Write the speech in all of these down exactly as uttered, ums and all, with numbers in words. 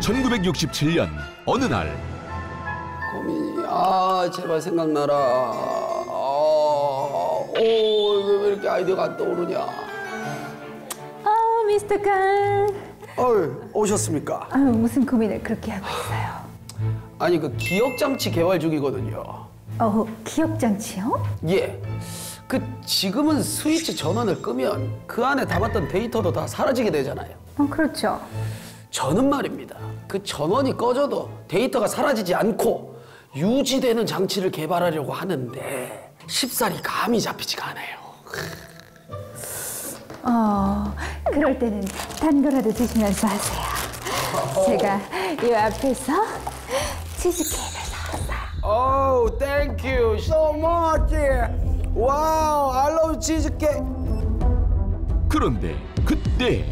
천구백육십칠 년 어느 날 고민이 아 제발 생각나라. 아, 오왜 이렇게 아이디어가 안 떠오르냐. 아 미스터 칸. 어이 오셨습니까? 아유 무슨 고민을 그렇게 하고 있어요? 아니 그 기억장치 개발 중이거든요. 어 기억장치요? 예. 그 지금은 스위치 전원을 끄면 그 안에 담았던 데이터도 다 사라지게 되잖아요. 어 그렇죠. 저는 말입니다. 그 전원이 꺼져도 데이터가 사라지지 않고 유지되는 장치를 개발하려고 하는데 쉽사리 감이 잡히지가 않아요. 어 그럴 때는 단 거라도 드시면서 하세요. 제가 이 앞에서 치즈케이크를 사왔어요. Oh, thank you so much. 와우, I love 치즈케이크. 그런데 그때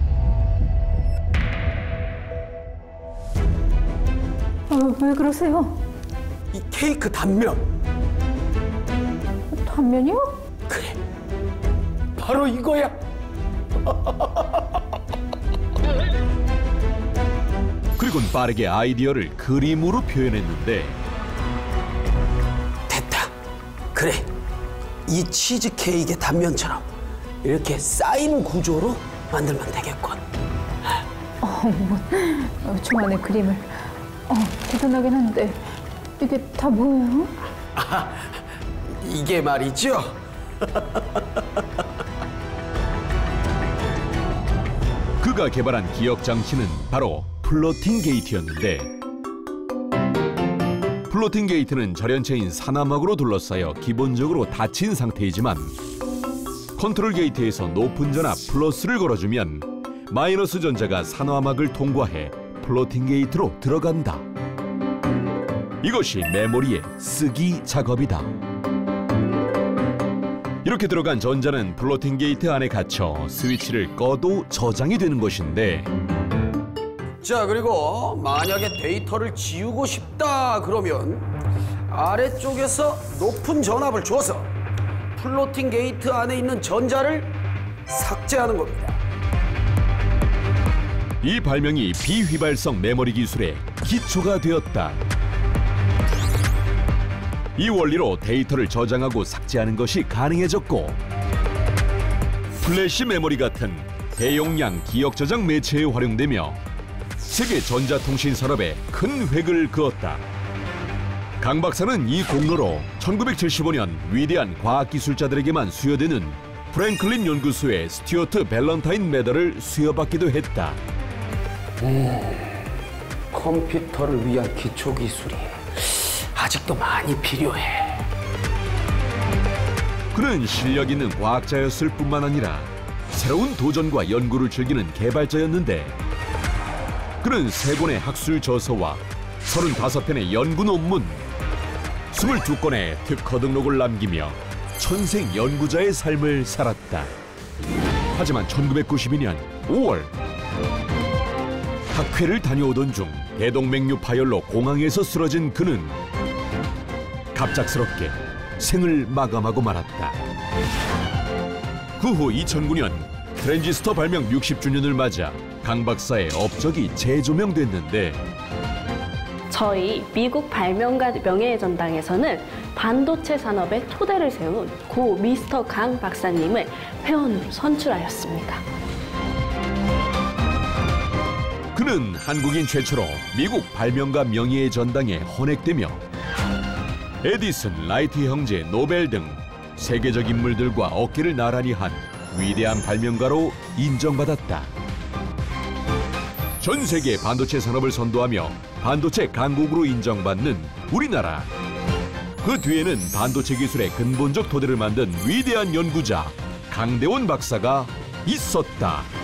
어, 왜 그러세요? 이 케이크 단면. 단면이요? 그래, 바로 이거야. 그리곤 빠르게 아이디어를 그림으로 표현했는데 됐다. 그래, 이 치즈케이크의 단면처럼 이렇게 쌓인 구조로 만들면 되겠군. 어, 뭐, 어, 저만의 그림을. 어, 대단하긴 한데 이게 다 뭐예요? 아, 이게 말이죠. 그가 개발한 기억 장치는 바로 플로팅 게이트였는데 플로팅 게이트는 절연체인 산화막으로 둘러싸여 기본적으로 닫힌 상태이지만 컨트롤 게이트에서 높은 전압 플러스를 걸어주면 마이너스 전자가 산화막을 통과해 플로팅 게이트로 들어간다. 이것이 메모리의 쓰기 작업이다. 이렇게 들어간 전자는 플로팅 게이트 안에 갇혀 스위치를 꺼도 저장이 되는 것인데 자, 그리고 만약에 데이터를 지우고 싶다 그러면 아래쪽에서 높은 전압을 줘서 플로팅 게이트 안에 있는 전자를 삭제하는 겁니다. 이 발명이 비휘발성 메모리 기술의 기초가 되었다. 이 원리로 데이터를 저장하고 삭제하는 것이 가능해졌고 플래시 메모리 같은 대용량 기억 저장 매체에 활용되며 세계 전자통신 산업에 큰 획을 그었다. 강 박사는 이 공로로 천구백칠십오 년 위대한 과학기술자들에게만 수여되는 프랭클린 연구소의 스튜어트 밸런타인 메달을 수여받기도 했다. 음, 컴퓨터를 위한 기초 기술이 아직도 많이 필요해. 그는 실력 있는 과학자였을 뿐만 아니라 새로운 도전과 연구를 즐기는 개발자였는데 그는 세 권의 학술 저서와 서른다섯 편의 연구 논문, 스물두 건의 특허 등록을 남기며 천생 연구자의 삶을 살았다. 하지만 천구백구십이 년 오월 학회를 다녀오던 중 대동맥류 파열로 공항에서 쓰러진 그는 갑작스럽게 생을 마감하고 말았다. 그 후 이천구 년 트랜지스터 발명 육십 주년을 맞아 강 박사의 업적이 재조명됐는데 저희 미국 발명가 명예의 전당에서는 반도체 산업의 토대를 세운 고 미스터 강 박사님을 회원으로 선출하였습니다. 그는 한국인 최초로 미국 발명가 명예의 전당에 헌액되며 에디슨, 라이트 형제, 노벨 등 세계적 인물들과 어깨를 나란히 한 위대한 발명가로 인정받았다. 전 세계 반도체 산업을 선도하며 반도체 강국으로 인정받는 우리나라. 그 뒤에는 반도체 기술의 근본적 토대를 만든 위대한 연구자 강대원 박사가 있었다.